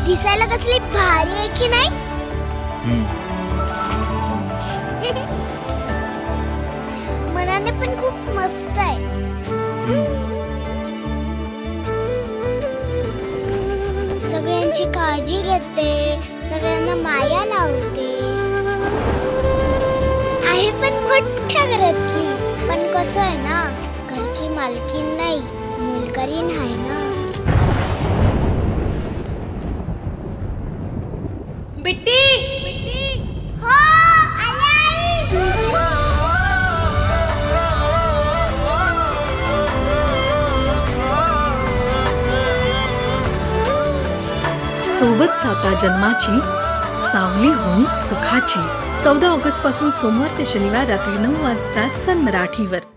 दिसायला कसली भारी आहे की नाही? मनाने पण खूप मस्त आहे. सगळ्यांची काळजी घेते, सगळ्यांना माया लावते. आहे पण मोठ्या घरातली. पण कसं आहे ना, घरची मालकीन नाही, मोलकरीण आहे ना. बिट्टी हो, आले आई. सोबत साता जन्माची, सावली होऊन सुखाची. 14 ऑगस्ट पासून सोमवार ते शनिवार रात्री 9 वाजता सन मराठीवर.